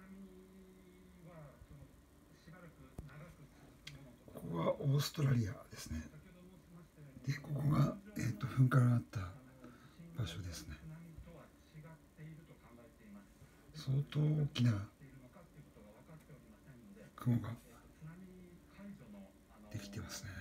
ここがオーストラリアですね。でここが、噴火があった場所ですね。相当大きな雲ができてますね。